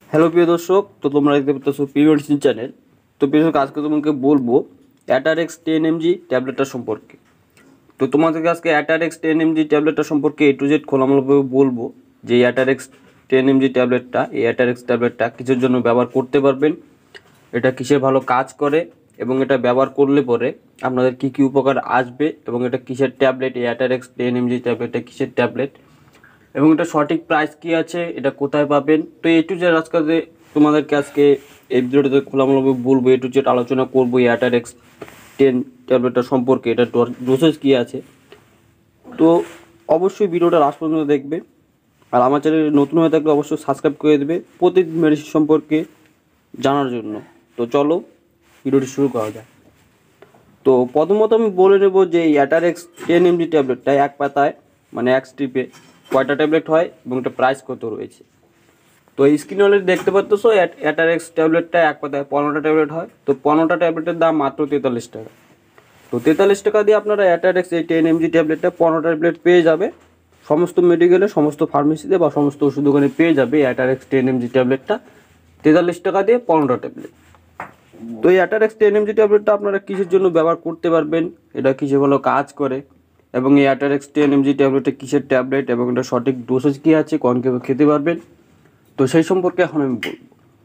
Hello প্রিয় দর্শক, তো তোমরা দেখতে পাচ্ছ প্রিয় মেডিসিন চ্যানেল। তো প্রিয় দর্শক, আজকে তোমাকে বলবো অ্যাটারেক্স 10 mg ট্যাবলেটটা সম্পর্কে। তো তোমাদেরকে আজকে অ্যাটারেক্স 10 mg ট্যাবলেটটা সম্পর্কে A to Z খোলামেলাভাবে বলবো যে অ্যাটারেক্স 10 mg ট্যাবলেটটা, এই অ্যাটারেক্স ট্যাবলেটটা কিসের জন্য ব্যবহার করতে পারবেন, এটা কিসের ভালো কাজ করে এবং এটা ব্যবহার করলে পরে আপনাদের কী কী উপকার আসবে এবং এটা কিসের ট্যাবলেট, এই অ্যাটারেক্স 10 mg ট্যাবলেটটা কিসের ট্যাবলেট এবং এটা সঠিক প্রাইস কী আছে, এটা কোথায় পাবেন। তো A to Z আজকে তোমাদেরকে আজকে এই ভিডিওটাতে খোলামেলাভাবে বলবো, A to Z আলোচনা করবো এই অ্যাটারেক্স 10 ট্যাবলেটটা সম্পর্কে, এটা ডোসেজ কী আছে। তো অবশ্যই ভিডিওটা লাস্ট পর্যন্ত দেখবে, আর আমার চ্যানেলে নতুন হয়ে থাকলে অবশ্যই সাবস্ক্রাইব করে দেবে প্রতিদিন মেডিসিন সম্পর্কে জানার জন্য। তো চলো ভিডিওটি শুরু করা যায়। তো প্রথমত আমি বলে নেব যে এই অ্যাটারেক্স 10 mg ট্যাবলেটটা এক পাতায় মানে এক স্ট্রিপে কয়টা ট্যাবলেট হয় এবং এটা প্রাইস কত রয়েছে। তো এই স্ক্রিনে অলরেডি দেখতে পাচ্ছ অ্যাটারেক্স ট্যাবলেটটা এক পাতায় 15টা ট্যাবলেট হয়। তো 15টা ট্যাবলেটের দাম মাত্র 43 টাকা। তো 43 টাকা দিয়ে আপনারা অ্যাটারেক্স এই 10 mg ট্যাবলেটটা 15টা ট্যাবলেট পেয়ে যাবে। সমস্ত মেডিকেলে, সমস্ত ফার্মেসিতে বা সমস্ত ওষুধ দোকানে পেয়ে যাবে অ্যাটারেক্স 10 mg ট্যাবলেটটা 43 টাকা দিয়ে 15টা ট্যাবলেট। তো এই অ্যাটারেক্স 10 mg ট্যাবলেটটা আপনারা কিসের জন্য ব্যবহার করতে পারবেন, এটা কিসে ভালো কাজ করে এবং এই অ্যাটারেক্স 10 mg ট্যাবলেটটা কিসের ট্যাবলেট এবং এটা সঠিক ডোসেজ কী আছে, কোন কীভাবে খেতে পারবেন, তো সেই সম্পর্কে এখন আমি বলব।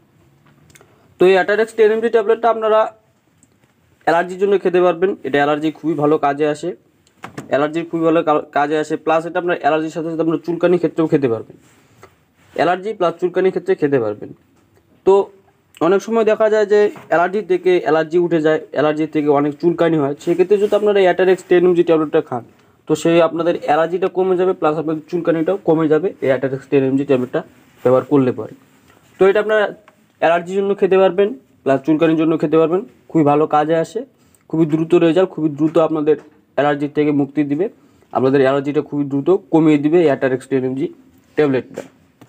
তো এই অ্যাটারেক্স 10 mg ট্যাবলেটটা আপনারা অ্যালার্জির জন্য খেতে পারবেন। এটা অ্যালার্জি খুবই ভালো কাজে আসে, অ্যালার্জির খুবই ভালো কাজে আসে। প্লাস এটা আপনার অ্যালার্জির সাথে সাথে আপনার চুলকানির ক্ষেত্রেও খেতে পারবেন, অ্যালার্জি প্লাস চুলকানির ক্ষেত্রে খেতে পারবেন। তো অনেক সময় দেখা যায় যে অ্যালার্জি উঠে যায়, অ্যালার্জি থেকে অনেক চুলকানি হয়। সেক্ষেত্রে যদি আপনারা অ্যাটারেক্স 10 mg ট্যাবলেটটা খান, তো সেই আপনাদের অ্যালার্জিটা কমে যাবে, প্লাস আপনাদের চুলকানিটাও কমে যাবে এই অ্যাটারেক্স 10 mg ট্যাবলেটটা ব্যবহার করলে পরে। তো এটা আপনারা অ্যালার্জির জন্য খেতে পারবেন, প্লাস চুলকানির জন্য খেতে পারবেন। খুবই ভালো কাজে আসে, খুবই দ্রুত রেজাল্ট, খুবই দ্রুত আপনাদের অ্যালার্জি থেকে মুক্তি দিবে, আপনাদের অ্যালার্জিটা খুবই দ্রুত কমিয়ে দিবে এই অ্যাটারেক্স 10 mg ট্যাবলেটটা।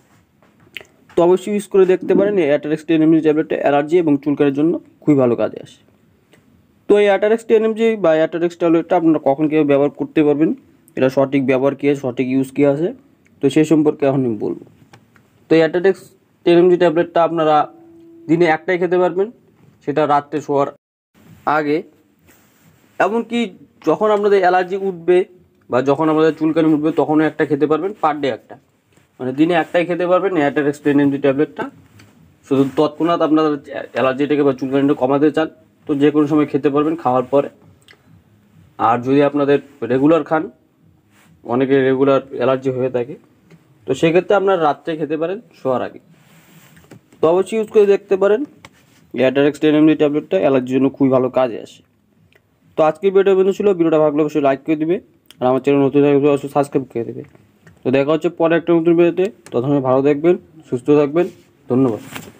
তো অবশ্যই ইউজ করে দেখতে পারেন। এই অ্যাটারেক্স 10 mg ট্যাবলেটটা অ্যালার্জি এবং চুলকানির জন্য খুবই ভালো কাজে আসে। তো এই অ্যাটারেক্স 10 mg বা অ্যাটারেক্স ট্যাবলেটটা আপনারা কখন কীভাবে ব্যবহার করতে পারবেন, এটা সঠিক ব্যবহার কী আছে, সঠিক ইউজ কী আছে, তো সেই সম্পর্কে এখন আমি বলবো। তো এই অ্যাটারেক্স 10 mg ট্যাবলেটটা আপনারা দিনে একটাই খেতে পারবেন, সেটা রাত্রে শোয়ার আগে। এমনকি যখন আপনাদের অ্যালার্জি উঠবে বা যখন আপনাদের চুলকানি উঠবে তখনও একটা খেতে পারবেন, পার ডে একটা, মানে দিনে একটাই খেতে পারবেন অ্যাটারেক্স 10 mg ট্যাবলেটটা। শুধু তৎক্ষণাৎ আপনারা অ্যালার্জিটাকে বা চুলকানিটা কমাতে চান তো যে কোনো সময় খেতে পারবেন খাওয়ার পরে। আর যদি আপনাদের রেগুলার খান, অনেকের রেগুলার অ্যালার্জি হয়ে থাকে, তো সেক্ষেত্রে আপনারা রাত্রে খেতে পারেন শোয়ার আগে। তো অবশ্যই ইউজ করে দেখতে পারেন অ্যাটারেক্স 10 mg ট্যাবলেটটা, অ্যালার্জির জন্য খুবই ভালো কাজে আসে। তো আজকের ভিডিওটা বন্ধু ছিল, ভিডিওটা ভালো লাগলে অবশ্যই লাইক করে দিবে, আর আমার চ্যানেল নতুন থাকলে অবশ্যই সাবস্ক্রাইব করে দেবে। তো দেখা হচ্ছে পরে একটা নতুন ভিডিওতে। ততক্ষণ ভালো থাকবেন, সুস্থ থাকবেন, ধন্যবাদ।